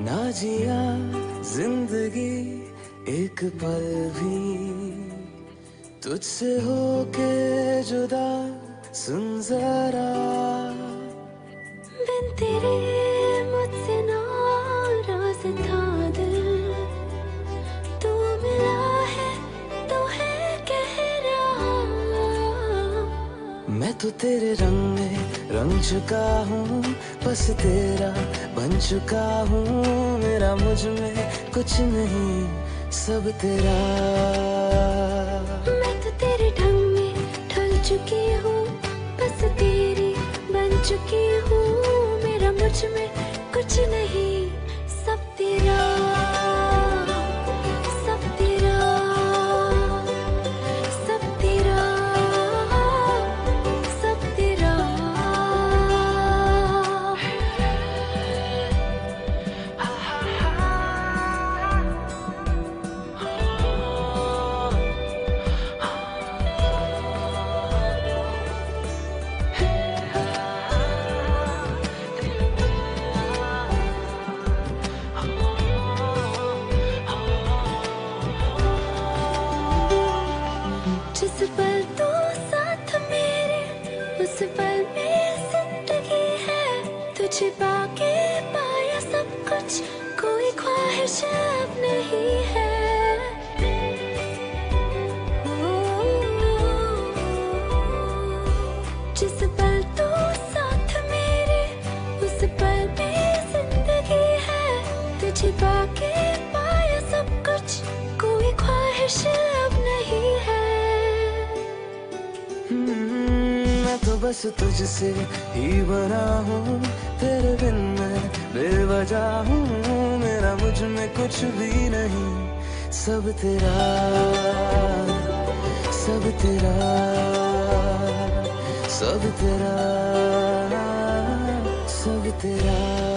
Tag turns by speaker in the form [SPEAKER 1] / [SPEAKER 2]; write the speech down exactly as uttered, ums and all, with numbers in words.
[SPEAKER 1] ना जिया जिंदगी एक पल भी तुझसे होके जुदा, सुन जरा
[SPEAKER 2] बिन तेरे मुझसे नाराज था दिल, तू मिला है तो है कह रहा।
[SPEAKER 1] मैं तो तेरे रंग में रंग चुका हूँ, बस तेरा बन चुका हूँ। मेरा मुझ में कुछ नहीं, सब तेरा।
[SPEAKER 2] मैं तो तेरे ढंग में ढल चुकी हूँ, बस तेरी बन चुकी हूँ। मेरा मुझ में कुछ नहीं, सब तेरा, सब तेरा, सब तेरा, सब तेरा। जिस पल तू साथ मेरे, उस पल में जिंदगी है। तुझे पाके पाया सब कुछ, कोई ख्वाहिश अब नहीं है। जिस पल तू साथ मेरे, उस पल में जिंदगी है। तुझे पाके पाया सब कुछ, कोई ख्वाहिश अब नहीं है।
[SPEAKER 1] मैं तो बस तुझसे ही बना हूँ, तेरे बिन मैं बेवजह हूँ। मेरा मुझ में कुछ भी नहीं, सब तेरा, सब तेरा, सब तेरा, सब तेरा।